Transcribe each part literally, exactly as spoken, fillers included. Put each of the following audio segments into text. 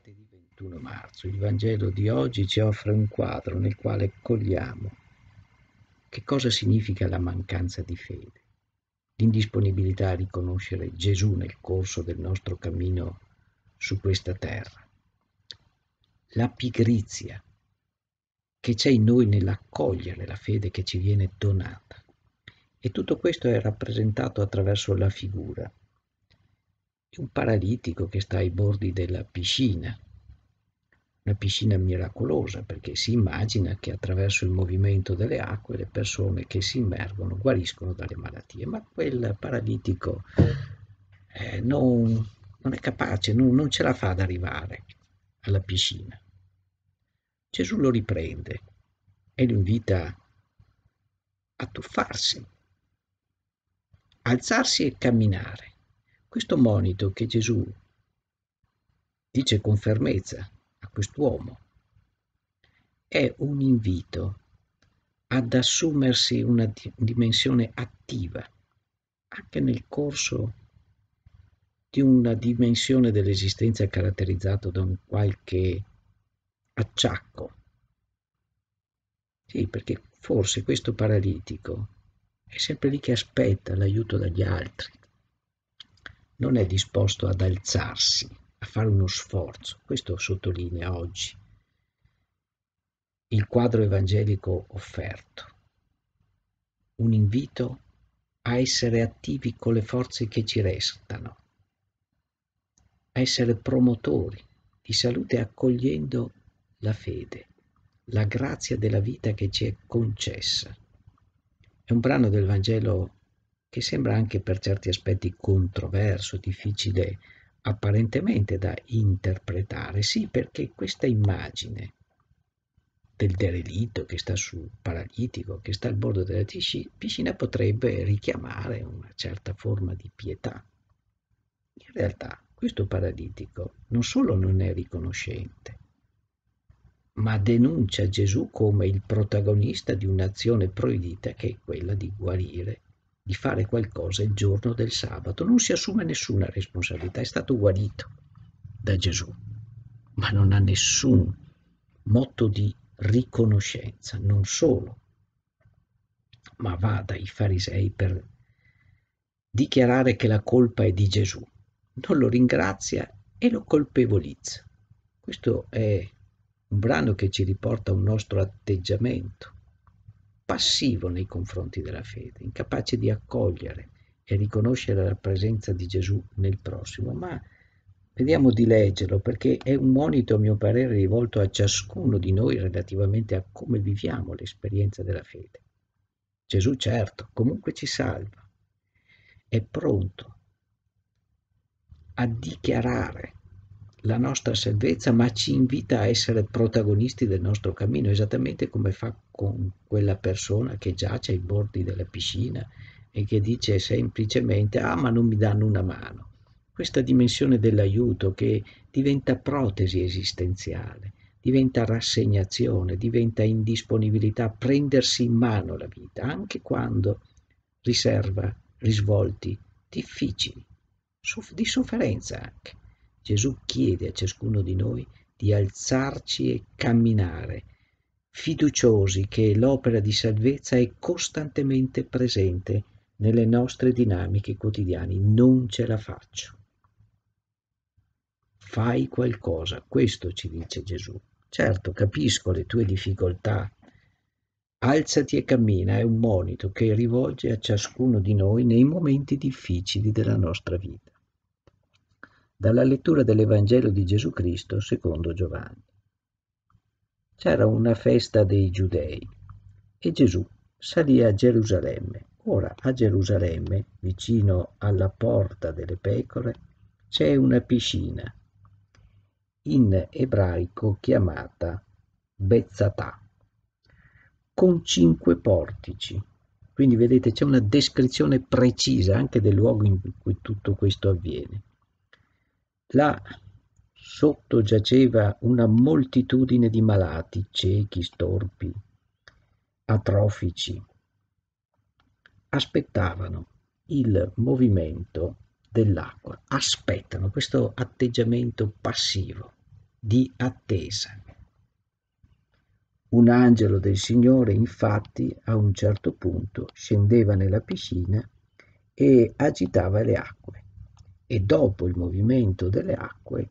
Martedì ventuno marzo. Il Vangelo di oggi ci offre un quadro nel quale cogliamo che cosa significa la mancanza di fede, l'indisponibilità a riconoscere Gesù nel corso del nostro cammino su questa terra, la pigrizia che c'è in noi nell'accogliere la fede che ci viene donata. E tutto questo è rappresentato attraverso la figura di un paralitico che sta ai bordi della piscina, una piscina miracolosa, perché si immagina che attraverso il movimento delle acque le persone che si immergono guariscono dalle malattie, ma quel paralitico eh, non, non è capace, non, non ce la fa ad arrivare alla piscina. Gesù lo riprende e lo invita a tuffarsi, alzarsi e camminare. Questo monito che Gesù dice con fermezza a quest'uomo è un invito ad assumersi una dimensione attiva anche nel corso di una dimensione dell'esistenza caratterizzata da un qualche acciacco. Sì, perché forse questo paralitico è sempre lì che aspetta l'aiuto dagli altri, non è disposto ad alzarsi, a fare uno sforzo. Questo sottolinea oggi il quadro evangelico offerto, un invito a essere attivi con le forze che ci restano, a essere promotori di salute accogliendo la fede, la grazia della vita che ci è concessa. È un brano del Vangelo che sembra anche per certi aspetti controverso, difficile apparentemente da interpretare, sì, perché questa immagine del derelitto che sta sul paralitico, che sta al bordo della piscina, potrebbe richiamare una certa forma di pietà. In realtà questo paralitico non solo non è riconoscente, ma denuncia Gesù come il protagonista di un'azione proibita che è quella di guarire, di fare qualcosa il giorno del sabato. Non si assume nessuna responsabilità, è stato guarito da Gesù, ma non ha nessun motto di riconoscenza, non solo, ma va dai farisei per dichiarare che la colpa è di Gesù, non lo ringrazia e lo colpevolizza. Questo è un brano che ci riporta a un nostro atteggiamento passivo nei confronti della fede, incapace di accogliere e riconoscere la presenza di Gesù nel prossimo. Ma vediamo di leggerlo, perché è un monito, a mio parere, rivolto a ciascuno di noi relativamente a come viviamo l'esperienza della fede. Gesù, certo, comunque ci salva, è pronto a dichiarare la nostra salvezza, ma ci invita a essere protagonisti del nostro cammino, esattamente come fa con quella persona che giace ai bordi della piscina e che dice semplicemente: ah, ma non mi danno una mano. Questa dimensione dell'aiuto che diventa protesi esistenziale, diventa rassegnazione, diventa indisponibilità a prendersi in mano la vita, anche quando riserva risvolti difficili, di sofferenza anche. Gesù chiede a ciascuno di noi di alzarci e camminare, fiduciosi che l'opera di salvezza è costantemente presente nelle nostre dinamiche quotidiane. Non ce la faccio. Fai qualcosa, questo ci dice Gesù. Certo, capisco le tue difficoltà. Alzati e cammina è un monito che rivolge a ciascuno di noi nei momenti difficili della nostra vita. Dalla lettura dell'Evangelo di Gesù Cristo secondo Giovanni. C'era una festa dei Giudei e Gesù salì a Gerusalemme. Ora a Gerusalemme, vicino alla porta delle pecore, c'è una piscina, in ebraico chiamata Bezzatà, con cinque portici. Quindi vedete, c'è una descrizione precisa anche del luogo in cui tutto questo avviene. Là sotto giaceva una moltitudine di malati, ciechi, storpi, atrofici. Aspettavano il movimento dell'acqua, aspettano questo atteggiamento passivo, di attesa. Un angelo del Signore, infatti, a un certo punto scendeva nella piscina e agitava le acque, e dopo il movimento delle acque,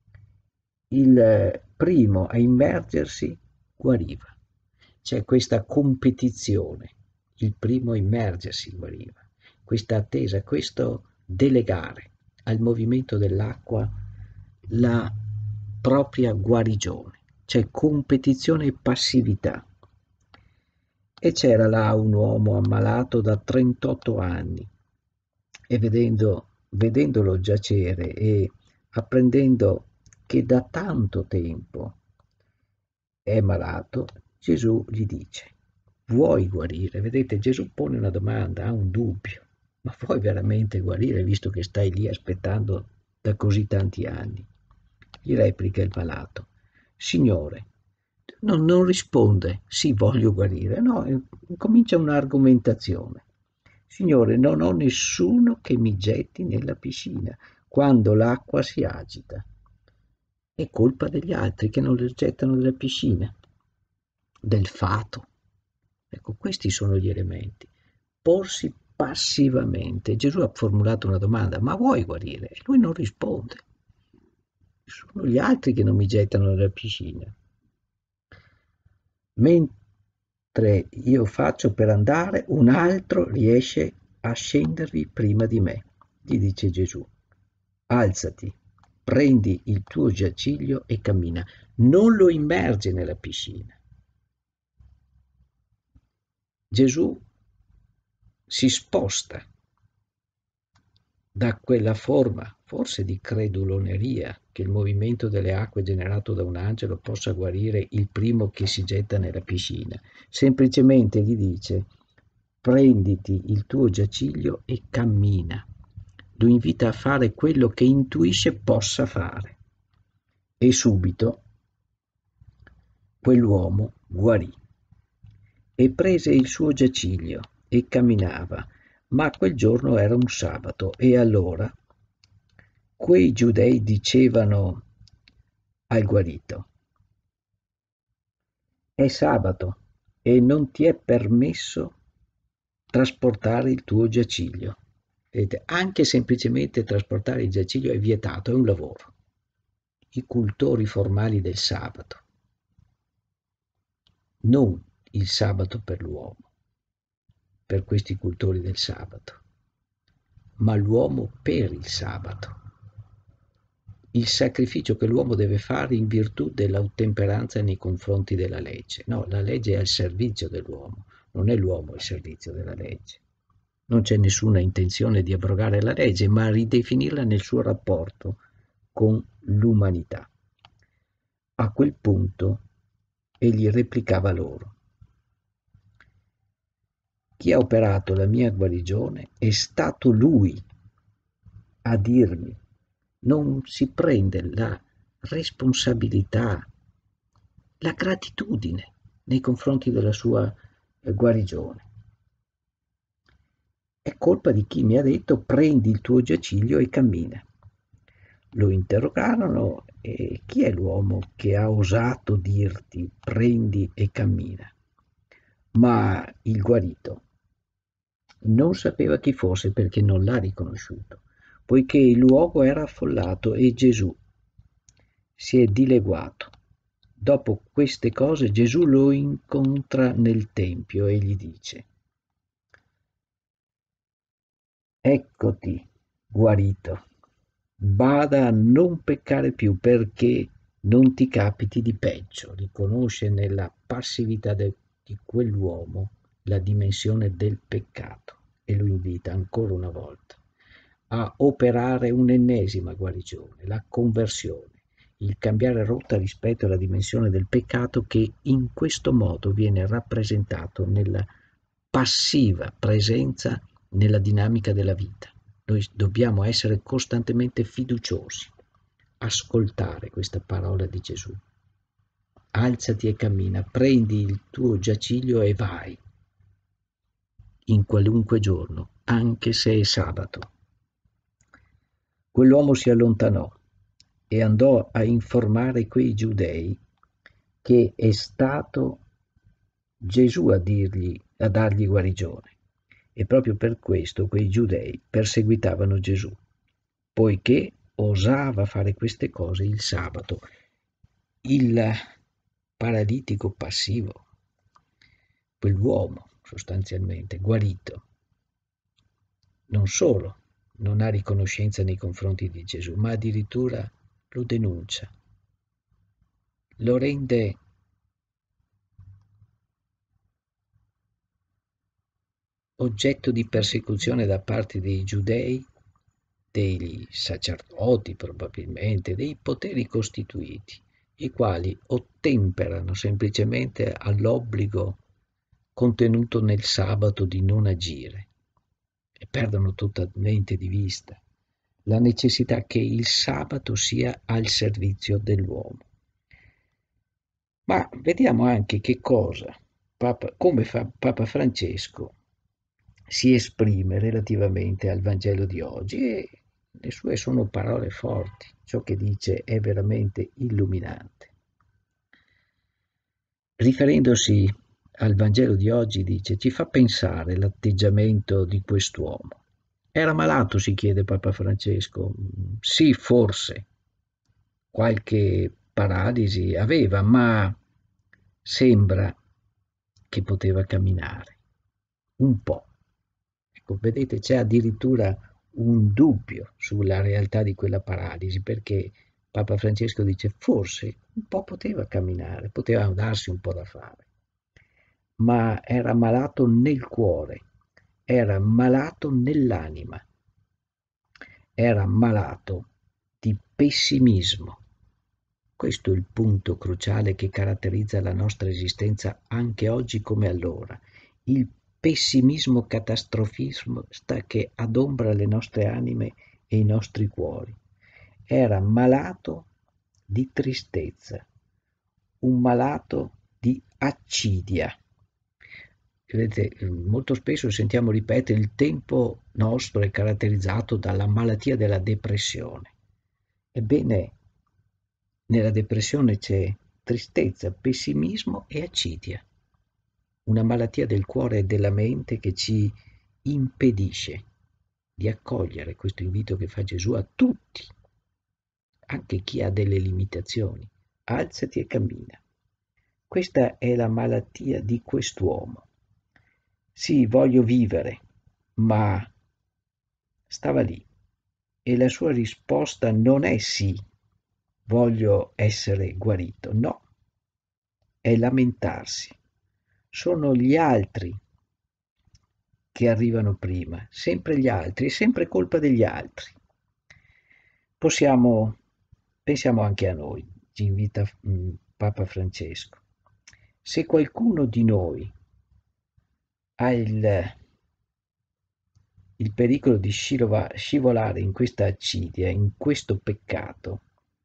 il primo a immergersi guariva. C'è questa competizione, il primo a immergersi guariva, questa attesa, questo delegare al movimento dell'acqua la propria guarigione. C'è competizione e passività. E c'era là un uomo ammalato da trentotto anni e vedendo, vedendolo giacere e apprendendo che da tanto tempo è malato, Gesù gli dice: vuoi guarire? Vedete, Gesù pone una domanda, ha un dubbio: ma vuoi veramente guarire visto che stai lì aspettando da così tanti anni? Gli replica il malato: Signore, non, non risponde sì, voglio guarire, no, comincia un'argomentazione. Signore, non ho nessuno che mi getti nella piscina quando l'acqua si agita. È colpa degli altri che non lo gettano nella piscina, del fato. Ecco, questi sono gli elementi. Porsi passivamente. Gesù ha formulato una domanda: ma vuoi guarire? E lui non risponde. Sono gli altri che non mi gettano nella piscina. Mentre io faccio per andare, un altro riesce a scendervi prima di me. Gli dice Gesù: alzati, prendi il tuo giaciglio e cammina. Non lo immerge nella piscina. Gesù si sposta da quella forma, forse di creduloneria, che il movimento delle acque generato da un angelo possa guarire il primo che si getta nella piscina. Semplicemente gli dice: prenditi il tuo giaciglio e cammina. Lo invita a fare quello che intuisce possa fare. E subito quell'uomo guarì e prese il suo giaciglio e camminava. Ma quel giorno era un sabato e allora quei giudei dicevano al guarito: è sabato e non ti è permesso trasportare il tuo giaciglio. Vedete, anche semplicemente trasportare il giaciglio è vietato, è un lavoro. I cultori formali del sabato, non il sabato per l'uomo, per questi cultori del sabato, ma l'uomo per il sabato. Il sacrificio che l'uomo deve fare in virtù dell'ottemperanza nei confronti della legge. No, la legge è al servizio dell'uomo, non è l'uomo al servizio della legge. Non c'è nessuna intenzione di abrogare la legge, ma ridefinirla nel suo rapporto con l'umanità. A quel punto egli replicava loro: chi ha operato la mia guarigione è stato lui a dirmi. Non si prende la responsabilità, la gratitudine nei confronti della sua eh, guarigione. È colpa di chi mi ha detto: prendi il tuo giaciglio e cammina. Lo interrogarono: e chi è l'uomo che ha osato dirti prendi e cammina? Ma il guarito non sapeva chi fosse perché non l'ha riconosciuto, poiché il luogo era affollato e Gesù si è dileguato. Dopo queste cose Gesù lo incontra nel tempio e gli dice: eccoti, guarito, bada a non peccare più perché non ti capiti di peggio. Riconosce nella passività de- di quell'uomo la dimensione del peccato e lo invita ancora una volta a operare un'ennesima guarigione, la conversione, il cambiare rotta rispetto alla dimensione del peccato che in questo modo viene rappresentato nella passiva presenza nella dinamica della vita. Noi dobbiamo essere costantemente fiduciosi, ascoltare questa parola di Gesù. Alzati e cammina, prendi il tuo giaciglio e vai, in qualunque giorno, anche se è sabato. Quell'uomo si allontanò e andò a informare quei giudei che è stato Gesù a dirgli, a dargli guarigione. E proprio per questo quei giudei perseguitavano Gesù, poiché osava fare queste cose il sabato. Il paralitico passivo, quell'uomo sostanzialmente guarito, non solo non ha riconoscenza nei confronti di Gesù, ma addirittura lo denuncia, lo rende oggetto di persecuzione da parte dei giudei, dei sacerdoti probabilmente, dei poteri costituiti, i quali ottemperano semplicemente all'obbligo contenuto nel sabato di non agire e perdono totalmente di vista la necessità che il sabato sia al servizio dell'uomo. Ma vediamo anche che cosa, Papa, come fa Papa Francesco si esprime relativamente al Vangelo di oggi, e le sue sono parole forti, ciò che dice è veramente illuminante. Riferendosi al Vangelo di oggi dice: ci fa pensare l'atteggiamento di quest'uomo. Era malato, si chiede Papa Francesco. Sì, forse qualche paralisi aveva, ma sembra che poteva camminare un po'. Ecco, vedete, c'è addirittura un dubbio sulla realtà di quella paralisi, perché Papa Francesco dice forse un po' poteva camminare, poteva darsi un po' da fare, ma era malato nel cuore, era malato nell'anima, era malato di pessimismo. Questo è il punto cruciale che caratterizza la nostra esistenza anche oggi come allora, il pessimismo catastrofista che adombra le nostre anime e i nostri cuori. Era malato di tristezza, un malato di accidia. Vedete, molto spesso sentiamo ripetere: il tempo nostro è caratterizzato dalla malattia della depressione. Ebbene, nella depressione c'è tristezza, pessimismo e accidia, una malattia del cuore e della mente che ci impedisce di accogliere questo invito che fa Gesù a tutti, anche chi ha delle limitazioni. Alzati e cammina. Questa è la malattia di quest'uomo. Sì, voglio vivere, ma stava lì, e la sua risposta non è sì, voglio essere guarito. No, è lamentarsi. Sono gli altri che arrivano prima, sempre gli altri, è sempre colpa degli altri. Possiamo, pensiamo anche a noi, ci invita mh, Papa Francesco. Se qualcuno di noi ha il, il pericolo di scivolare in questa accidia, in questo peccato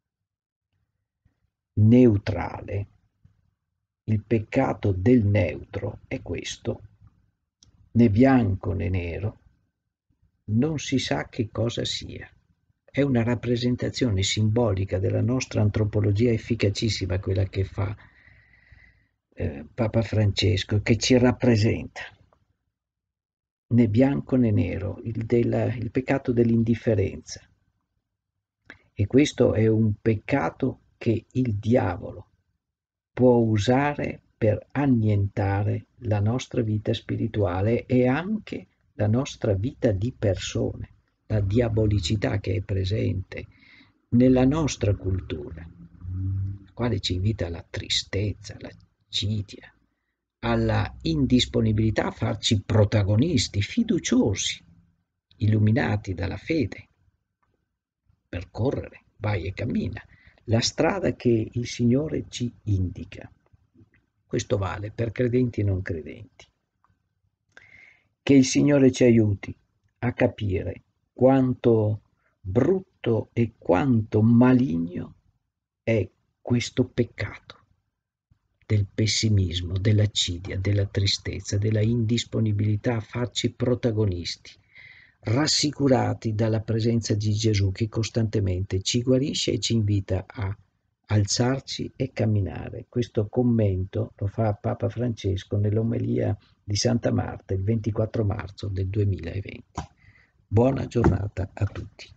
neutrale, il peccato del neutro è questo: né bianco né nero, non si sa che cosa sia. È una rappresentazione simbolica della nostra antropologia efficacissima, quella che fa eh, Papa Francesco, che ci rappresenta. Né bianco né nero, il, della, il peccato dell'indifferenza. E questo è un peccato che il diavolo può usare per annientare la nostra vita spirituale e anche la nostra vita di persone, la diabolicità che è presente nella nostra cultura, la quale ci invita alla tristezza, alla citia, alla indisponibilità a farci protagonisti, fiduciosi, illuminati dalla fede, percorrere, vai e cammina, la strada che il Signore ci indica. Questo vale per credenti e non credenti. Che il Signore ci aiuti a capire quanto brutto e quanto maligno è questo peccato del pessimismo, dell'accidia, della tristezza, della indisponibilità a farci protagonisti, rassicurati dalla presenza di Gesù che costantemente ci guarisce e ci invita a alzarci e camminare. Questo commento lo fa Papa Francesco nell'omelia di Santa Marta il ventiquattro marzo del duemilaventi. Buona giornata a tutti.